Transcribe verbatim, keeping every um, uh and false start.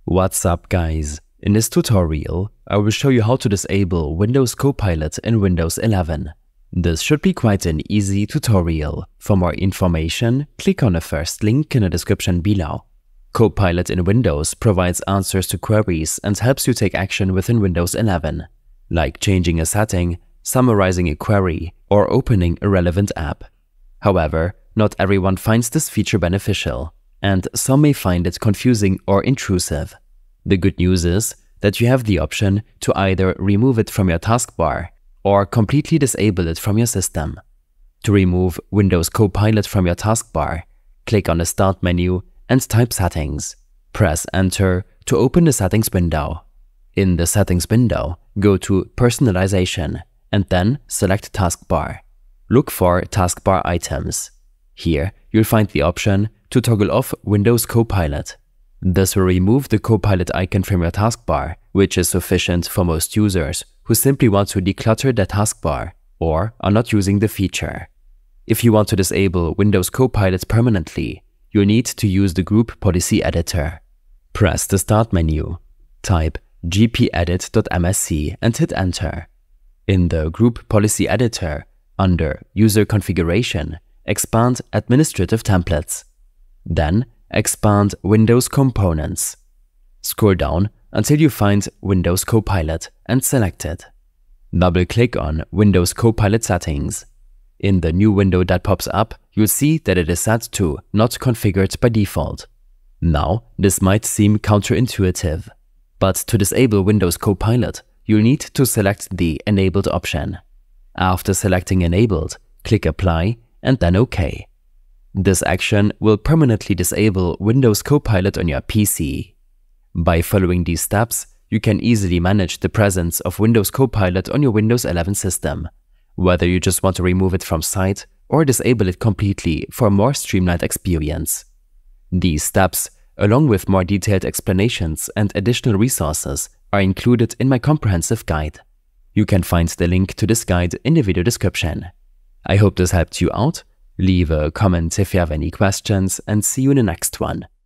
What's up, guys? In this tutorial, I will show you how to disable Windows Copilot in Windows eleven. This should be quite an easy tutorial. For more information, click on the first link in the description below. Copilot in Windows provides answers to queries and helps you take action within Windows eleven, like changing a setting, summarizing a query, or opening a relevant app. However, not everyone finds this feature beneficial, and some may find it confusing or intrusive. The good news is that you have the option to either remove it from your taskbar or completely disable it from your system. To remove Windows Copilot from your taskbar, click on the Start menu and type Settings. Press Enter to open the Settings window. In the Settings window, go to Personalization and then select Taskbar. Look for Taskbar items. Here, you'll find the option to toggle off Windows Copilot. This will remove the Copilot icon from your taskbar, which is sufficient for most users who simply want to declutter their taskbar or are not using the feature. If you want to disable Windows Copilot permanently, you'll need to use the Group Policy Editor. Press the Start menu, type g p edit dot m s c and hit Enter. In the Group Policy Editor, under User Configuration, expand Administrative Templates. Then expand Windows Components. Scroll down until you find Windows Copilot and select it. Double-click on Windows Copilot Settings. In the new window that pops up, you'll see that it is set to Not Configured by default. Now, this might seem counterintuitive, but to disable Windows Copilot, you'll need to select the Enabled option. After selecting Enabled, click Apply and then OK. This action will permanently disable Windows Copilot on your P C. By following these steps, you can easily manage the presence of Windows Copilot on your Windows eleven system, whether you just want to remove it from sight or disable it completely for a more streamlined experience. These steps, along with more detailed explanations and additional resources, are included in my comprehensive guide. You can find the link to this guide in the video description. I hope this helped you out. Leave a comment if you have any questions and see you in the next one.